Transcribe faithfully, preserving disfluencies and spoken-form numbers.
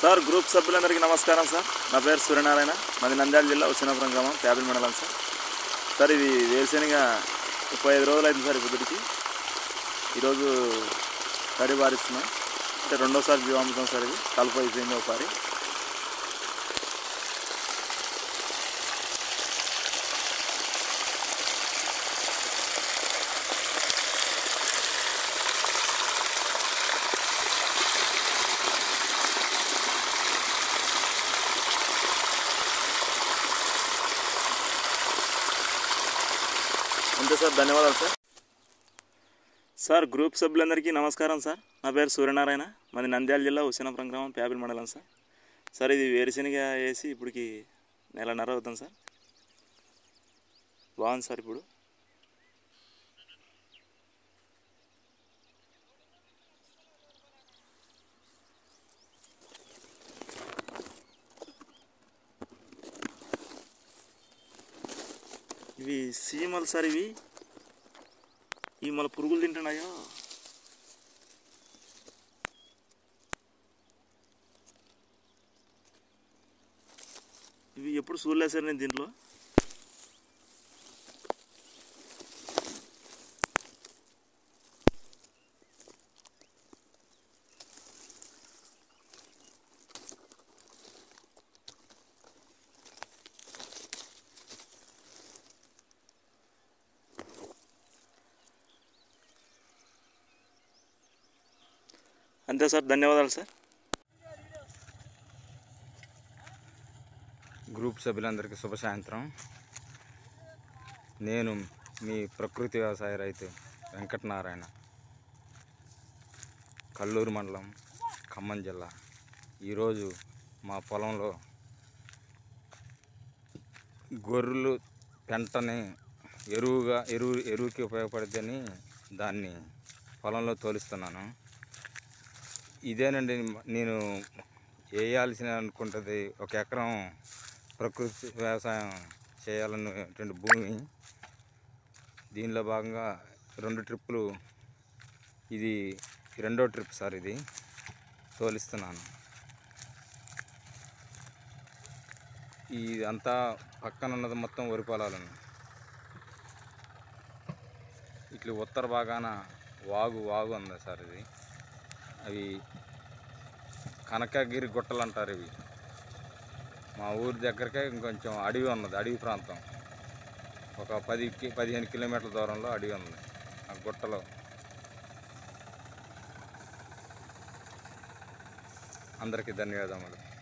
Sir group సభ్యులందరికీ నమస్కారం sir. నా పేరు సూర్యనారాయణ, మాది నంద్యాల జిల్లా ఉసినాపురం గ్రామం, ప్యాపిల్ మండలం సార్. సార్ ఇది వేరుశెనగ ముప్పై ఐదు రోజులు అయింది సార్. ఇప్పటికి ఈరోజు తడి బారిస్తున్నాం, అంటే రెండోసారి జీవామృతం సార్. ఇది కలుపు అయిపోయింది ఒకసారి. అంతే సార్, ధన్యవాదాలు సార్. సార్ గ్రూప్ సభ్యులందరికీ నమస్కారం సార్. నా పేరు సూర్యనారాయణ, మాది నంద్యాల జిల్లా ఉసినాపురం గ్రామం, ప్యాపిల్ మండలం సార్. సార్ ఇది వేరుశెనగ వేసి ఇప్పటికి నెలన్నర అవుతుంది సార్. బాగుంది సార్. ఇప్పుడు ఇవి సీమలు సార్. ఇవి ఈ మళ్ళీ పురుగులు తింటున్నాయో. ఇవి ఎప్పుడు చూడలేదు సార్ నేను దీంట్లో. అంతే సార్, ధన్యవాదాలు సార్. గ్రూప్ సభ్యులందరికీ శుభ సాయంత్రం. నేను మీ ప్రకృతి వ్యవసాయ రైతు వెంకటనారాయణ, కల్లూరు మండలం, ఖమ్మం జిల్లా. ఈరోజు మా పొలంలో గొర్రెలు పెంటని ఎరువుగా ఎరువు ఎరువుకి ఉపయోగపడుతుందని దాన్ని పొలంలో తోలిస్తున్నాను. ఇదేనండి నేను వేయాల్సిన అనుకుంటుంది. ఒక ఎకరం ప్రకృతి వ్యవసాయం చేయాలన్నటువంటి భూమి. దీనిలో భాగంగా రెండు ట్రిప్పులు, ఇది రెండో ట్రిప్ సార్. ఇది తోలిస్తున్నాను. ఇదంతా పక్కన ఉన్నది మొత్తం వరి పొలాలను. ఇట్లా ఉత్తర భాగాన వాగు వాగు ఉంది సార్. ఇది అవి కనకగిరి గుట్టలు అంటారు. ఇవి మా ఊరి దగ్గరకే ఇంకొంచెం అడవి ఉన్నది, అడవి ప్రాంతం. ఒక పది పదిహేను కిలోమీటర్ల దూరంలో అడవి ఉంది. ఆ గుట్టలో అందరికీ ధన్యవాదములు.